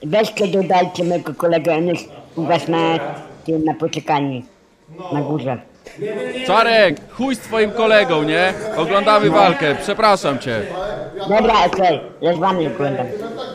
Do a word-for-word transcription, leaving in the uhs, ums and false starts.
weźcie dodajcie mojego kolegę, on jest u was na tym, na poczekalni. Na górze. Czarek, chuj z twoim kolegą, nie? Oglądamy walkę, przepraszam cię. Dobra, okej, okay. Rozwany oglądam.